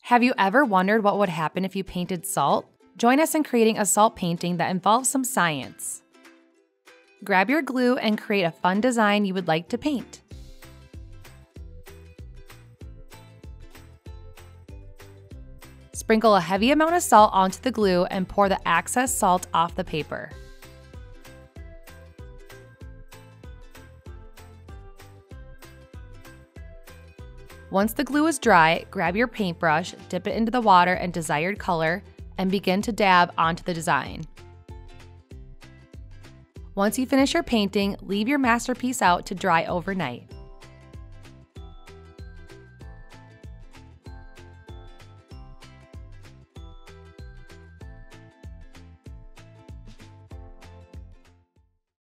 Have you ever wondered what would happen if you painted salt? Join us in creating a salt painting that involves some science. Grab your glue and create a fun design you would like to paint. Sprinkle a heavy amount of salt onto the glue and pour the excess salt off the paper. Once the glue is dry, grab your paintbrush, dip it into the water and desired color, and begin to dab onto the design. Once you finish your painting, leave your masterpiece out to dry overnight.